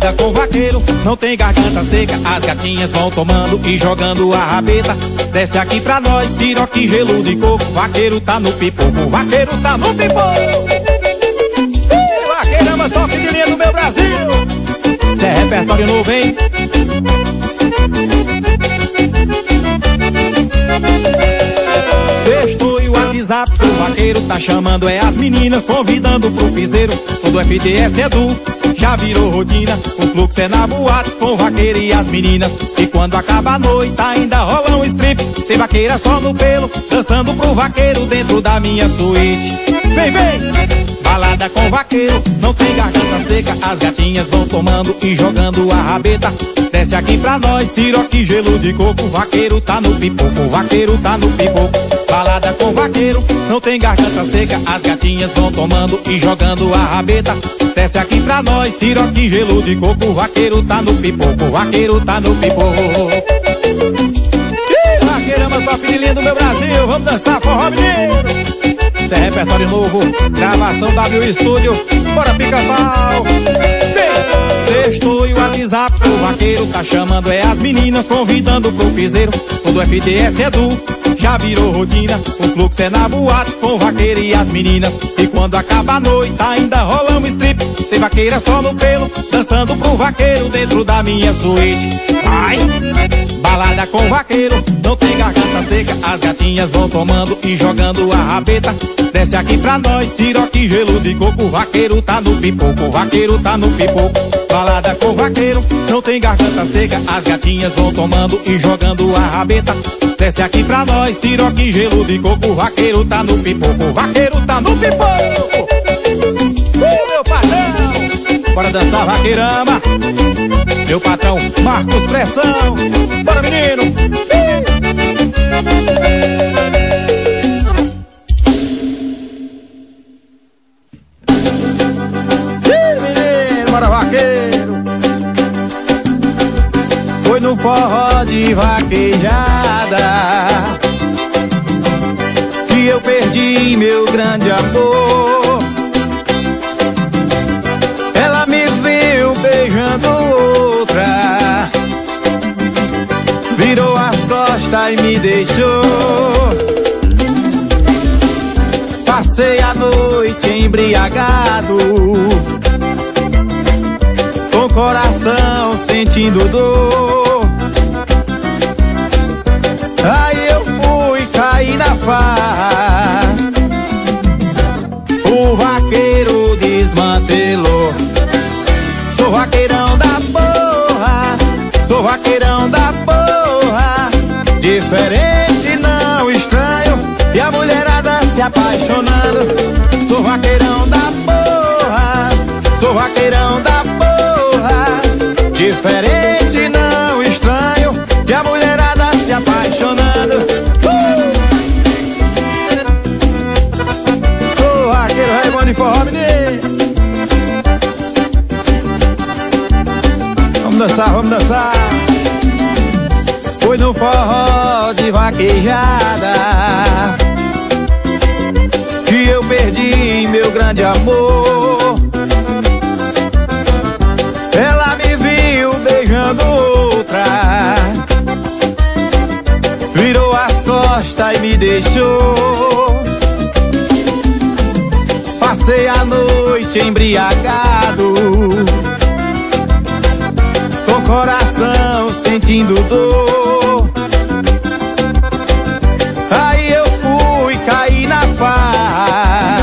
balada com vaqueiro, não tem garganta seca. As gatinhas vão tomando e jogando a rabeta. Desce aqui pra nós, siroque, gelo de coco. Vaqueiro tá no pipoco, vaqueiro tá no pipoco. Vaqueirama, top de linha do meu Brasil. Cê é repertório novo, hein? Sextou e o WhatsApp do vaqueiro tá chamando é as meninas, convidando pro piseiro. Todo FDS é Edu, já virou rotina. O fluxo é na boate com o vaqueiro e as meninas. E quando acaba a noite ainda rola um strip. Tem vaqueira só no pelo, dançando pro vaqueiro dentro da minha suíte. Vem, vem! Balada com vaqueiro, não tem garganta seca. As gatinhas vão tomando e jogando a rabeta. Desce aqui pra nós, siroque, gelo de coco. Vaqueiro tá no pipoco, vaqueiro tá no pipoco. Balada com vaqueiro, não tem garganta seca. As gatinhas vão tomando e jogando a rabeta. Desce aqui pra nós, siroque, gelo de coco. Vaqueiro tá no pipoco, vaqueiro tá no pipoco. Vaqueirama, top de linha do meu Brasil. Vamos dançar forró, menino. Isso é repertório novo, gravação W Studio. Bora pica-pau. Sextou e o WhatsApp o vaqueiro tá chamando é as meninas, convidando pro piseiro. Todo FDS é Edu, já virou rotina. O fluxo é na boate com o vaqueiro e as meninas. E quando acaba a noite ainda rola um strip. Tem vaqueira só no pelo, dançando pro vaqueiro dentro da minha suíte. Vai! Balada com vaqueiro, não tem garganta seca. As gatinhas vão tomando e jogando a rabeta. Desce aqui pra nós, siroque, gelo de coco. Vaqueiro tá no pipoco, vaqueiro tá no pipoco. Balada com vaqueiro, não tem garganta seca. As gatinhas vão tomando e jogando a rabeta. Desce aqui pra nós, siroque, gelo de coco. Vaqueiro tá no pipoco, vaqueiro tá no pipoco. Meu patrão, bora dançar vaqueirama. Meu patrão, Marcos Pressão. Bora, menino. Menino, bora, vaqueiro. Foi no forró de vaquejada que eu perdi meu grande amor. Ela me viu beijando outra, virou as costas e me deixou. Passei a noite embriagado, com coração sentindo dor. Aí eu fui cair na farra, o vaqueiro desmantelou. Sou vaqueirão da porra, sou vaqueirão da porra. Diferente, não estranho, e a mulherada se apaixonando. Sou vaqueirão da porra, sou vaqueirão da porra. Diferente, não estranho, e a mulherada se apaixonando. Sou vaqueiro, Raimundo e forró, menino. Vamos dançar, vamos dançar. Foi no forró de vaquejada que eu perdi meu grande amor. Ela me viu beijando outra, virou as costas e me deixou. Passei a noite embriagado, com coração sentindo dor. Aí eu fui cair na farra,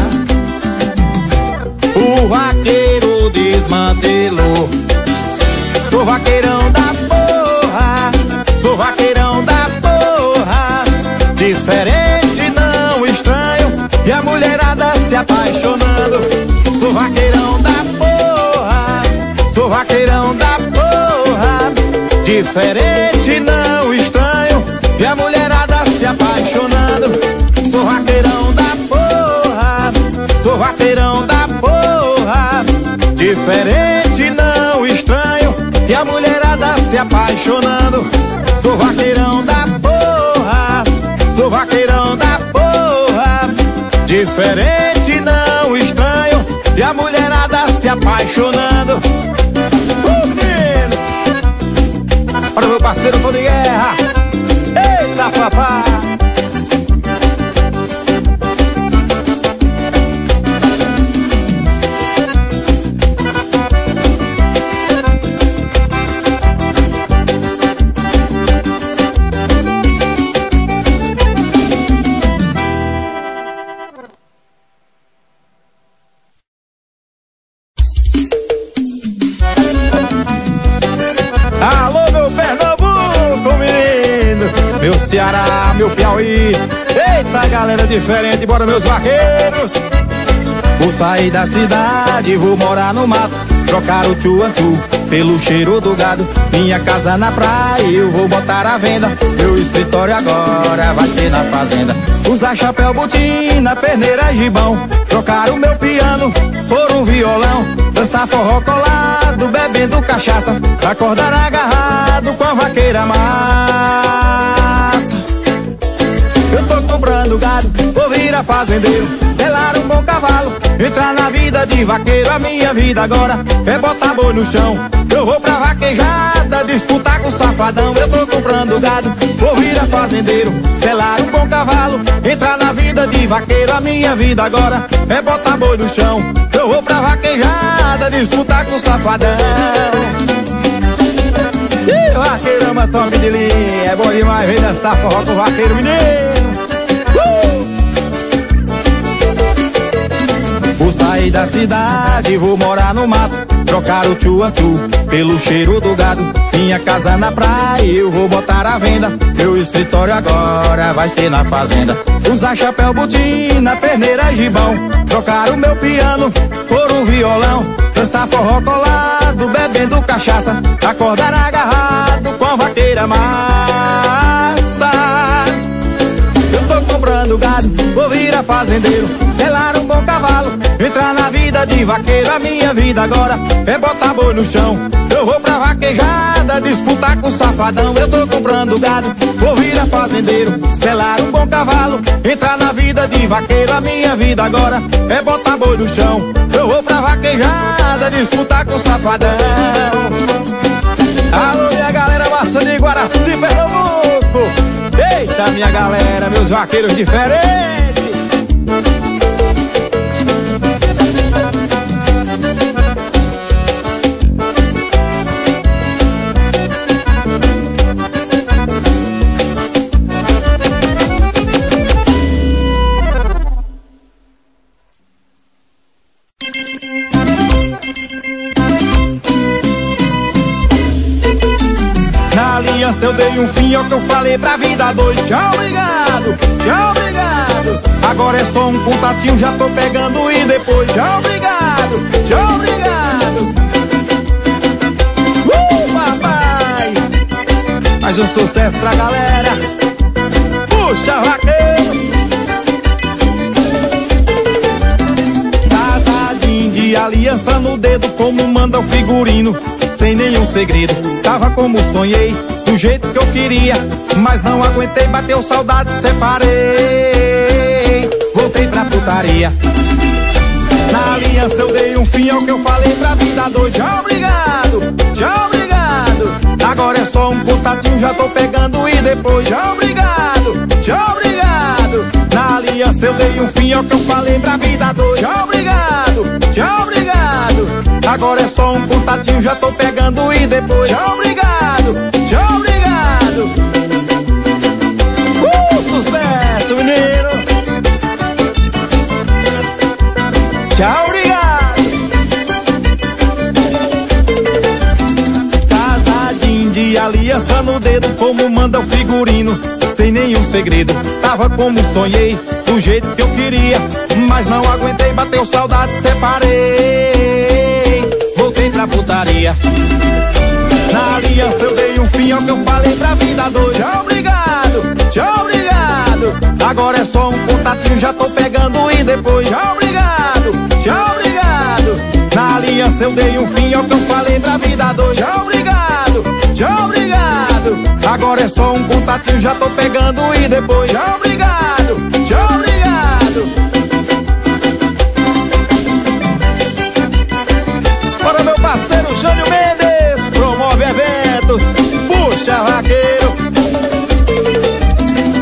o vaqueiro desmantelou. Sou vaqueirão da porra, sou vaqueirão da porra. Diferente, não estranho, e a mulherada se apaixonando. Sou vaqueirão da porra, sou vaqueirão da porra. Diferente, não estranho, e a mulherada se apaixonando. Sou vaqueirão da porra, sou vaqueirão da porra. Diferente, não estranho, e a mulherada se apaixonando. Sou vaqueirão da porra, sou vaqueirão da porra. Diferente, não estranho, e a mulherada se apaixonando. papai. Alô, meu Pernambuco, menino, meu Ceará, meu Piauí. Eita, galera diferente, bora meus vaqueiros. Vou sair da cidade, vou morar no mato, trocar o tchu-an-tchu pelo cheiro do gado. Minha casa na praia eu vou botar à venda, meu escritório agora vai ser na fazenda. Usar chapéu, botina, perneira, gibão, trocar o meu piano por um violão, dançar forró colado, bebendo cachaça, acordar agarrado com a vaqueira massa. Eu tô comprando gado, vou virar fazendeiro, selar um bom cavalo, entrar na vida de vaqueiro. A minha vida agora é botar boi no chão, eu vou pra vaquejada, disputar com o safadão. Eu tô comprando gado, vou virar fazendeiro, selar um bom cavalo, entrar na vida de vaqueiro. A minha vida agora é botar boi no chão, eu vou pra vaquejada, disputar com o safadão. Ih, vaqueiro ama toque de linha, é bom demais ver dançar forró com o vaqueiro, menino. Vou sair da cidade, vou morar no mato, trocar o tchu-an-tchu pelo cheiro do gado. Minha casa na praia eu vou botar à venda, meu escritório agora vai ser na fazenda. Usar chapéu, botina, perneira, gibão, trocar o meu piano por um violão, dançar forró colado, bebendo cachaça, acordar agarrado com a vaqueira massa. Eu tô comprando gado, vou virar fazendeiro, selar um bom cavalo, entrar na vida de vaqueiro. A minha vida agora é botar boi no chão, eu vou pra vaquejada, disputar com o safadão. Eu tô comprando gado, vou virar fazendeiro, selar um bom cavalo, entrar na vida de vaqueiro. A minha vida agora é botar boi no chão, eu vou pra vaquejada, disputar com o safadão. Alô, minha galera massa de Guaraci, Pernambuco. Eita, minha galera, meus vaqueiros diferentes. Na aliança eu dei um fim ao que eu falei pra vida dois. Tchau, obrigado, tchau, obrigado. Agora é só um contatinho, já tô pegando e depois. Tchau, obrigado, tchau, obrigado. Papai! Mais um sucesso pra galera. Puxa, vaqueiro. Casadinho de aliança no dedo, como manda o figurino, sem nenhum segredo. Tava como sonhei, do jeito que eu queria, mas não aguentei, bateu saudade, separei, voltei pra putaria. Na aliança eu dei um fim ao que eu falei pra vida dois. Tchau, obrigado, tchau, obrigado. Agora é só um contatinho, já tô pegando e depois. Tchau, obrigado, tchau, obrigado. Na aliança eu dei um fim ao que eu falei pra vida dois. Tchau, obrigado, tchau, obrigado. Agora é só um contatinho, já tô pegando e depois. Tchau, obrigado, tchau, obrigado. Sucesso, menino. Tchau, obrigado. Casadinho de aliança no dedo, como manda o figurino, sem nenhum segredo. Tava como sonhei, do jeito que eu queria, mas não aguentei, bateu saudade, separei, voltei pra putaria. Na aliança eu dei um fim ao que eu falei pra vida dois. Tchau, obrigado, tchau, obrigado. Agora é só um contatinho, já tô pegando e depois. Tchau, obrigado, tchau, obrigado. Na aliança eu dei um fim ao que eu falei pra vida dois. Tchau, obrigado, tchau, obrigado. Agora é só um contatinho, já tô pegando e depois. Tchau, obrigado, tchau, obrigado. Para meu parceiro Jânio Mendes, promove eventos. Puxa, vaqueiro.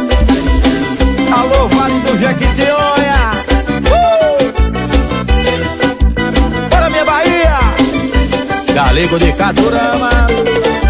Amigo de Caturama,